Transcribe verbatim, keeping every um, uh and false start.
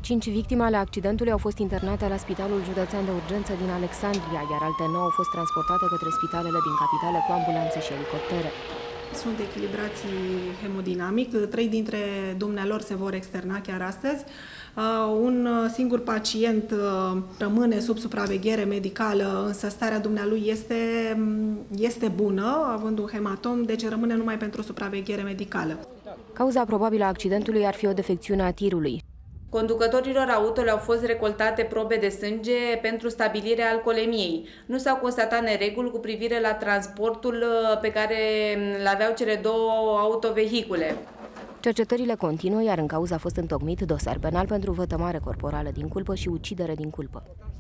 Cinci victime ale accidentului au fost internate la Spitalul Județean de Urgență din Alexandria, iar alte nouă au fost transportate către spitalele din capitală cu ambulanțe și elicoptere. Sunt echilibrați hemodinamic, trei dintre dumnealor se vor externa chiar astăzi. Un singur pacient rămâne sub supraveghere medicală, însă starea dumnealui este, este bună, având un hematom, deci rămâne numai pentru supraveghere medicală. Cauza probabilă a accidentului ar fi o defecțiune a tirului. Conducătorilor auto le-au fost recoltate probe de sânge pentru stabilirea alcoolemiei. Nu s-au constatat nereguli cu privire la transportul pe care l-aveau cele două autovehicule. Cercetările continuă, iar în cauză a fost întocmit dosar penal pentru vătămare corporală din culpă și ucidere din culpă.